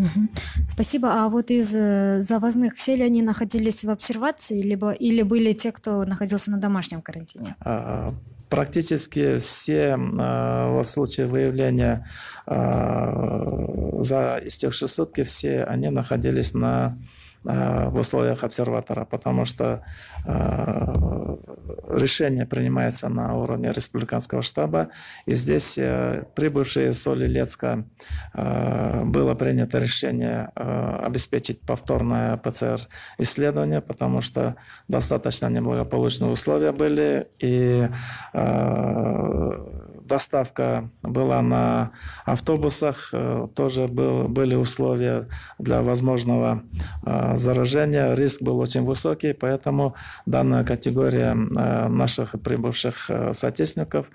Мгм. Спасибо. А вот из завозных, все ли они находились в обсервации, или были те, кто находился на домашнем карантине? Практически все в случае выявления за истекшие сутки, все они находились в условиях обсерватора, потому что решение принимается на уровне республиканского штаба, и здесь прибывшие из Соль-Илецка было принято решение обеспечить повторное ПЦР-исследование, потому что достаточно неблагополучные условия были, и доставка была на автобусах, тоже были условия для возможного заражения, риск был очень высокий, поэтому данная категория наших прибывших соотечественников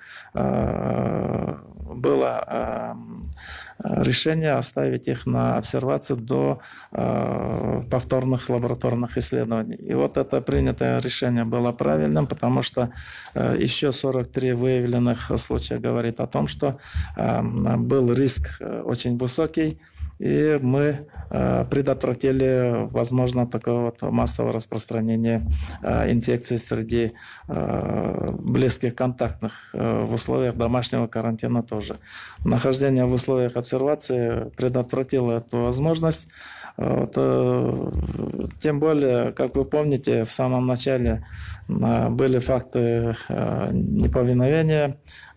было решение оставить их на обсервации до повторных лабораторных исследований. И вот это принятое решение было правильным, потому что еще 43 выявленных случая говорит о том, что был риск очень высокий, и мы предотвратили, возможно, такое вот массовое распространение инфекции среди близких контактных в условиях домашнего карантина тоже. Нахождение в условиях обсервации предотвратило эту возможность. Вот, тем более, как вы помните, в самом начале были факты неповиновения.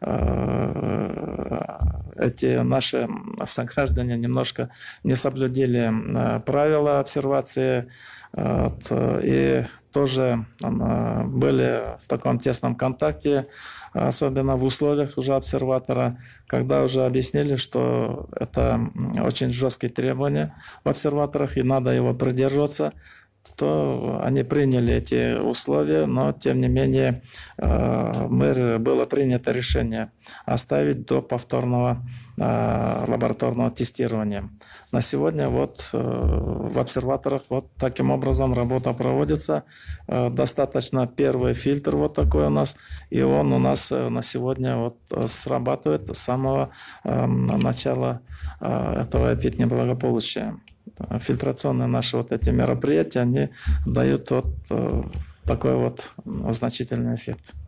Эти наши сограждане немножко не соблюдили правила обсервации и тоже были в таком тесном контакте, особенно в условиях уже обсерватора, когда уже объяснили, что это очень жесткие требования в обсерваторах и надо его придерживаться, то они приняли эти условия, но тем не менее было принято решение оставить до повторного лабораторного тестирования. На сегодня вот в обсерваторах вот таким образом работа проводится. Достаточно первый фильтр вот такой у нас, и он у нас на сегодня вот срабатывает с самого начала этого эпиднеблагополучия. Фильтрационные наши вот эти мероприятия, они дают вот такой вот значительный эффект.